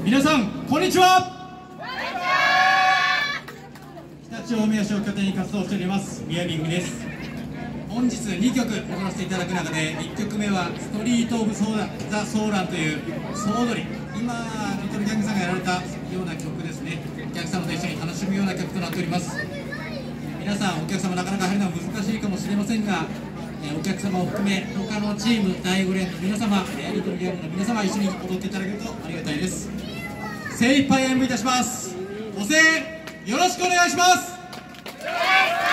皆さんこんにちは。常陸大宮市を拠点に活動しております宮美組です。本日2曲踊らせていただく中で1曲目はストリート・オブ・ザ・ソーランという総踊り、今リトルギャングさんがやられたような曲ですね。お客様と一緒に楽しむような曲となっております。皆さんお客様なかなか入るのは難しいかもしれませんが、お客様を含め他のチーム第5連の皆様、リトルギャングの皆様一緒に踊っていただけるとありがたいです。精一杯演舞いたします。ご声援よろしくお願いします。